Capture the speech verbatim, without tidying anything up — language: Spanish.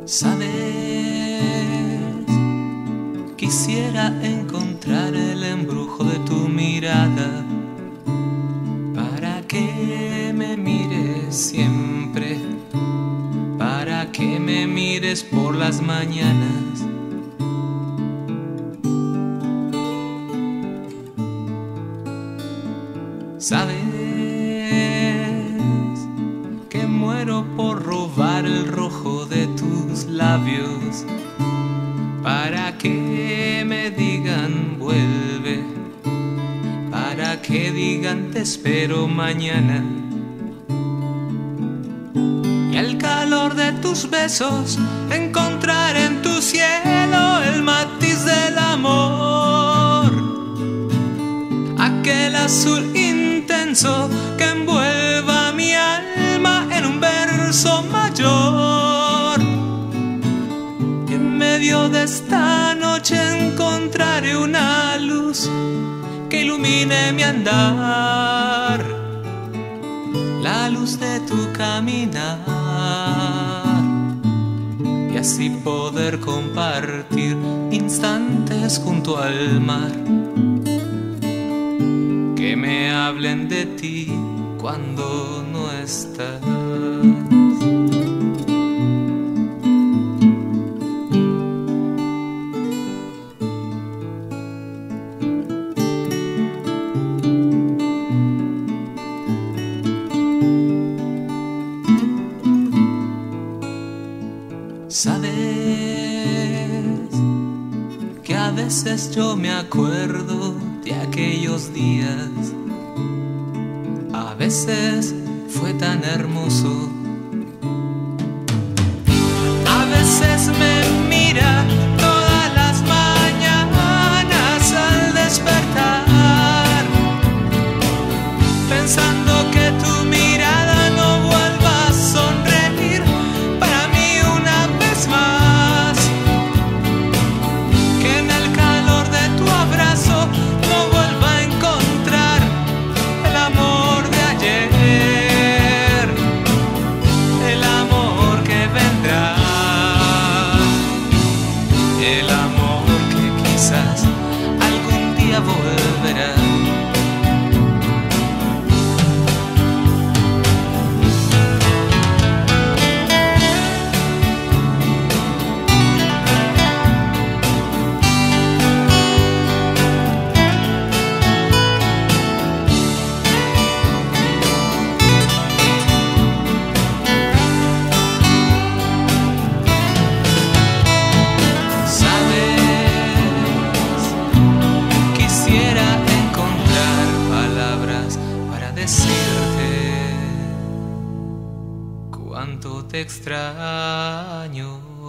Sabes, quisiera encontrar el embrujo de tu mirada para que me mires siempre, para que me mires por las mañanas. Sabes que muero por robar el rojo de tus labios para que me digan vuelve, para que digan te espero mañana. Y al calor de tus besos encontrar en tu cielo el matiz del amor, aquel azul intenso que envuelva mi alma en un verso mayor. Y en medio de esta noche encontraré una luz que ilumine mi andar, la luz de tu caminar, y así poder compartir instantes junto al mar que me hablen de ti cuando no estás. Sabes que a veces yo me acuerdo de aquellos días, a veces fue tan hermoso, a veces me mira todas las mañanas al despertar, pensando que tu mirada no vuelva a sonreír para mí una vez más, que en el calor de tu abrazo no vuelva a encontrar el amor de ayer, el amor que vendrá, el amor que quizás algún día volverá. Decirte cuánto te extraño.